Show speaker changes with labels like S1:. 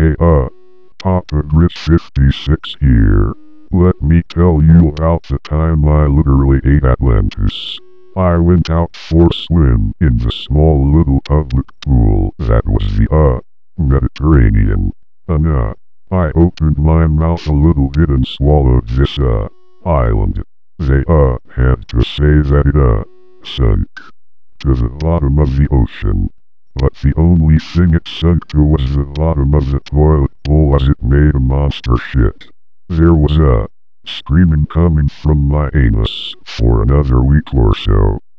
S1: Hey Poppa Grizz 56 here. Let me tell you about the time I literally ate Atlantis. I went out for a swim in the small little public pool that was the Mediterranean. I opened my mouth a little bit and swallowed this island. They had to say that it sunk to the bottom of the ocean. But the only thing it sunk to was the bottom of the toilet bowl as it made a monster shit. There was screaming coming from my anus for another week or so.